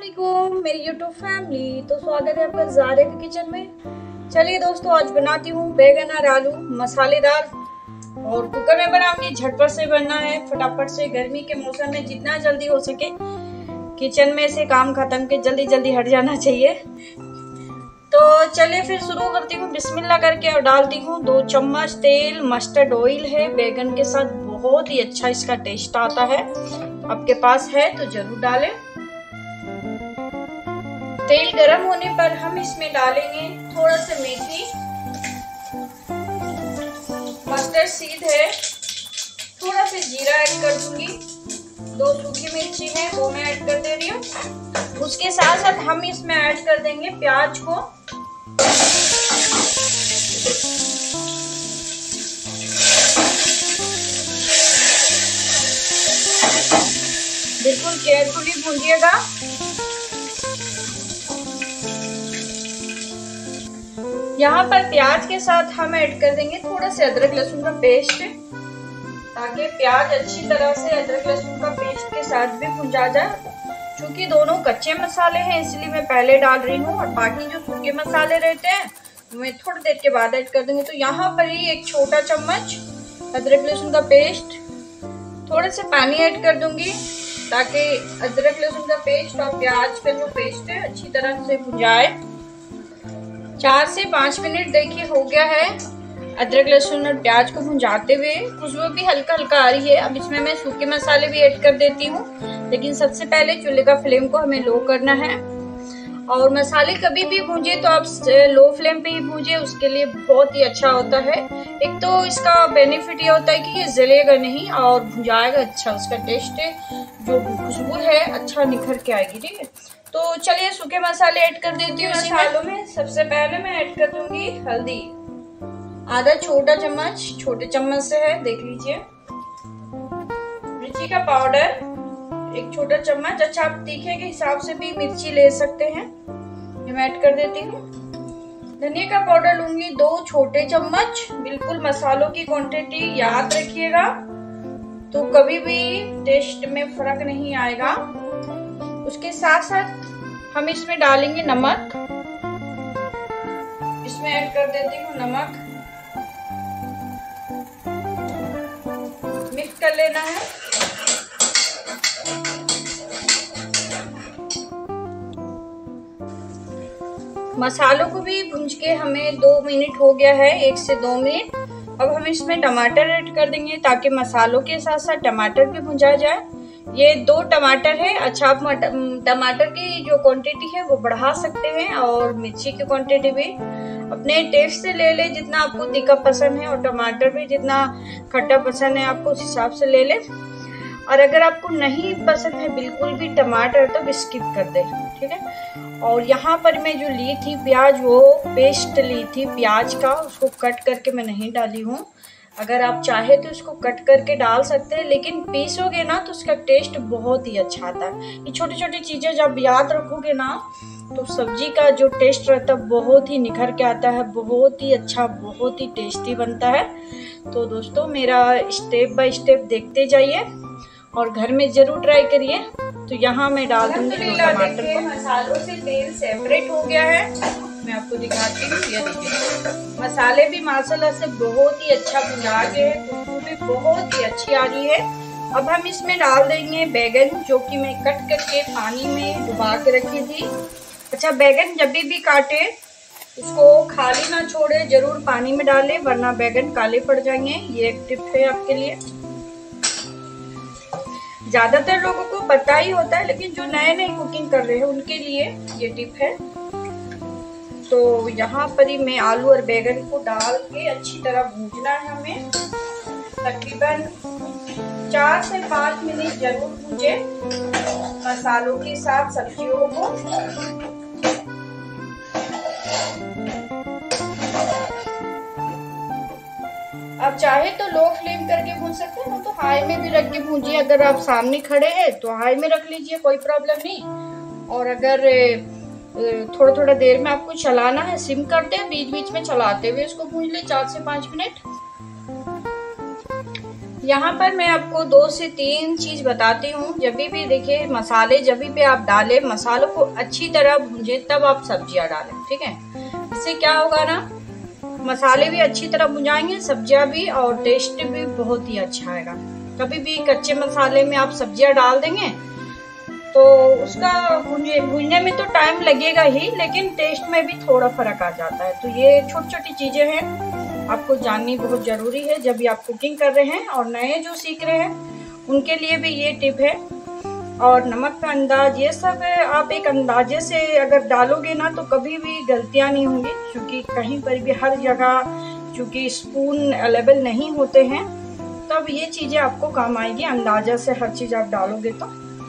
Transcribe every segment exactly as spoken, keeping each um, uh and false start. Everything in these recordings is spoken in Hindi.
अस्सलामुअलैकुम मेरी यूट्यूब फैमिली। तो स्वागत है आपका ज़ारे के किचन में। चलिए दोस्तों, आज बनाती हूँ बैगन और आलू मसालेदार और कुकर में बनाऊंगी। झटपट से बनना है, फटाफट से। गर्मी के मौसम में जितना जल्दी हो सके किचन में से काम खत्म के जल्दी जल्दी हट जाना चाहिए। तो चलिए फिर शुरू करती हूँ बिस्मिल्लाह करके और डालती हूँ दो चम्मच तेल। मस्टर्ड ऑयल है, बैगन के साथ बहुत ही अच्छा इसका टेस्ट आता है। आपके पास है तो जरूर डालें। तेल गरम होने पर हम इसमें डालेंगे थोड़ा सा मेथी, मस्टर्ड सीड है, थोड़ा सा जीरा ऐड कर दूंगी, दो सूखी मिर्ची है वो मैं ऐड कर दे रही हूँ। उसके साथ साथ हम इसमें ऐड कर देंगे प्याज को। बिल्कुल केयरफुली भूंजिएगा। यहाँ पर प्याज के साथ हम ऐड कर देंगे थोड़ा सा अदरक लहसुन का पेस्ट, ताकि प्याज अच्छी तरह से अदरक लहसुन का पेस्ट के साथ भी भुंजा जाए। क्योंकि दोनों कच्चे मसाले हैं इसलिए मैं पहले डाल रही हूँ, और बाकी जो सूखे मसाले रहते हैं मैं थोड़ी देर के बाद ऐड कर दूंगी। तो यहाँ पर ही एक छोटा चम्मच अदरक लहसुन का पेस्ट, थोड़ा सा पानी ऐड कर दूंगी ताकि अदरक लहसुन का पेस्ट और प्याज का जो पेस्ट है अच्छी तरह से भुंजाए। चार से पाँच मिनट देखिए हो गया है अदरक लहसुन और प्याज को भुंजाते हुए। खुशबू भी हल्का हल्का आ रही है। अब इसमें मैं सूखे मसाले भी ऐड कर देती हूँ, लेकिन सबसे पहले चूल्हे का फ्लेम को हमें लो करना है। और मसाले कभी भी भूंजे तो आप लो फ्लेम पे ही भूंजे, उसके लिए बहुत ही अच्छा होता है। एक तो इसका बेनिफिट ये होता है कि ये जलेगा नहीं और भुंजाएगा अच्छा, उसका टेस्ट जो खुशबू है अच्छा निखर के आएगी। ठीक है, तो चलिए सूखे मसाले ऐड कर देती हूँ मसालों में। सबसे पहले मैं ऐड कर दूंगी हल्दी, आधा छोटा चम्मच, छोटे चम्मच से है देख लीजिए। मिर्ची का पाउडर एक छोटा चम्मच, अच्छा आप तीखे के हिसाब से भी मिर्ची ले सकते हैं, ये मैं ऐड कर देती हूँ। धनिया का पाउडर लूंगी दो छोटे चम्मच। बिल्कुल मसालों की क्वांटिटी याद रखिएगा, तो कभी भी टेस्ट में फर्क नहीं आएगा। उसके साथ साथ हम इसमें डालेंगे नमक, इसमें ऐड कर देती हूँ नमक, मिक्स कर लेना है। मसालों को भी भूंज के हमें दो मिनट हो गया है, एक से दो मिनट। अब हम इसमें टमाटर ऐड कर देंगे ताकि मसालों के साथ साथ टमाटर भी भुंजा जाए। ये दो टमाटर है। अच्छा, आप टमाटर की जो क्वांटिटी है वो बढ़ा सकते हैं, और मिर्ची की क्वांटिटी भी अपने टेस्ट से ले ले, जितना आपको तीखा पसंद है, और टमाटर भी जितना खट्टा पसंद है आपको उस हिसाब से ले ले। और अगर आपको नहीं पसंद है बिल्कुल भी टमाटर तो स्किप कर दे। ठीक है, और यहाँ पर मैं जो ली थी प्याज, वो पेस्ट ली थी प्याज का, उसको कट करके मैं नहीं डाली हूँ। अगर आप चाहे तो इसको कट करके डाल सकते हैं, लेकिन पीसोगे ना तो उसका टेस्ट बहुत ही अच्छा आता है। ये छोटी छोटी चीज़ें जब याद रखोगे ना तो सब्जी का जो टेस्ट रहता है बहुत ही निखर के आता है, बहुत ही अच्छा, बहुत ही टेस्टी बनता है। तो दोस्तों मेरा स्टेप बाय स्टेप देखते जाइए और घर में जरूर ट्राई करिए। तो यहाँ मैं डाल दूंगी टमाटर को। मसालों से तेल सेपरेट हो गया है, मैं आपको दिखाती हूँ। ये देखिए मसाले भी माशाल्लाह से बहुत ही अच्छा भुना गए हैं, खुशबू भी बहुत ही अच्छी आ रही है। अब हम इसमें डाल देंगे बैगन, जो कि मैं कट करके पानी में डुबा के रखी थी। अच्छा, बैगन जब भी, भी काटे उसको खाली ना छोड़े, जरूर पानी में डालें वरना बैगन काले पड़ जाएंगे। ये एक टिप है आपके लिए। ज्यादातर लोगों को पता ही होता है, लेकिन जो नए नए कुकिंग कर रहे हैं उनके लिए ये टिप है। तो यहाँ पर ही मैं आलू और बैगन को डाल के अच्छी तरह भूनना है हमें। तकरीबन चार से पाँच मिनट जरूर भूंजे मसालों के साथ सब्जियों को। आप चाहे तो लो फ्लेम करके भून सकते हैं, तो हाई में भी रख के भूंजिए। अगर आप सामने खड़े हैं तो हाई में रख लीजिए, कोई प्रॉब्लम नहीं। और अगर थोड़ा थोड़ा देर में आपको चलाना है, सिम करते हैं, बीच बीच में चलाते हुए इसको भून ले चार से पाँच मिनट। यहाँ पर मैं आपको दो से तीन चीज बताती हूँ। जब भी देखिए मसाले जब भी आप डालें, मसालों को अच्छी तरह भूंजे तब आप सब्जियां डालें, ठीक है। इससे क्या होगा ना, मसाले भी अच्छी तरह भुंजाएंगे, सब्जियां भी, और टेस्ट भी बहुत ही अच्छा आएगा। कभी भी कच्चे मसाले में आप सब्जियां डाल देंगे तो उसका भुंजे भुनने में तो टाइम लगेगा ही, लेकिन टेस्ट में भी थोड़ा फर्क आ जाता है। तो ये छोटी छोटी चीजें हैं, आपको जाननी बहुत जरूरी है जब भी आप कुकिंग कर रहे हैं, और नए जो सीख रहे हैं उनके लिए भी ये टिप है। और नमक का अंदाज, ये सब आप एक अंदाजे से अगर डालोगे ना तो कभी भी गलतियां नहीं होंगी, क्योंकि कहीं पर भी हर जगह चूंकि स्पून अवेलेबल नहीं होते हैं, तब ये चीजें आपको काम आएगी। अंदाजा से हर चीज आप डालोगे तो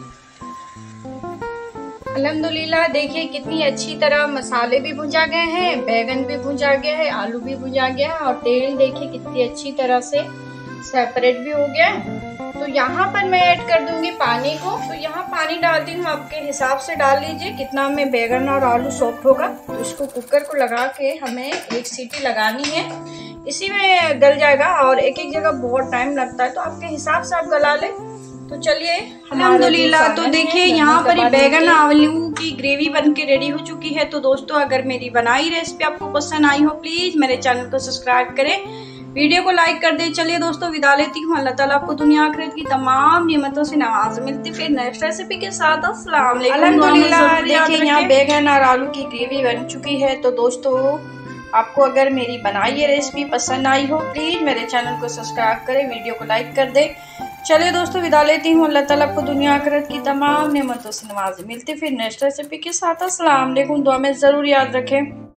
अल्हम्दुलिल्लाह। देखिए कितनी अच्छी तरह मसाले भी भुंजा गए हैं, बैगन भी भुंजा गया है, आलू भी भुंजा गया है, और तेल देखिए कितनी अच्छी तरह से सेपरेट भी हो गया है। तो यहाँ पर मैं ऐड कर दूंगी पानी को। तो यहाँ पानी डालती हूँ, आपके हिसाब से डाल लीजिए कितना में बैगन और आलू सॉफ्ट होगा। तो इसको कुकर को लगा के हमें एक सीटी लगानी है, इसी में गल जाएगा। और एक एक जगह बहुत टाइम लगता है, तो आपके हिसाब से आप गला ले। तो चलिए अल्हम्दुलिल्लाह। तो देखिए यहाँ पर ही बैगन आलू की ग्रेवी बन के रेडी हो चुकी है। तो दोस्तों अगर मेरी बनाई रेसिपी आपको पसंद आई हो, प्लीज मेरे चैनल को सब्सक्राइब करें, वीडियो को लाइक कर दे। चलिए दोस्तों विदा लेती हूँ। अल्लाह ताला आपको दुनिया आखिरत की तमाम नियमतों से नवाज। मिलती फिर नेक्स्ट रेसिपी के साथ। अस्सलाम वालेकुम। अल्हम्दुलिल्लाह देखिए यहाँ बैगन और आलू की ग्रेवी बन चुकी है। तो दोस्तों आपको अगर मेरी बनाई ये रेसिपी पसंद आई हो, प्लीज मेरे चैनल को सब्सक्राइब करें, वीडियो को लाइक कर दे। चलिए दोस्तों विदा लेती हूँ। अल्लाह ताला आपको दुनिया आखिरत की तमाम नेमतों से नवाजे। मिलते फिर नेक्स्ट रेसिपी के साथ। अस्सलाम वालेकुम। दुआ में जरूर याद रखें।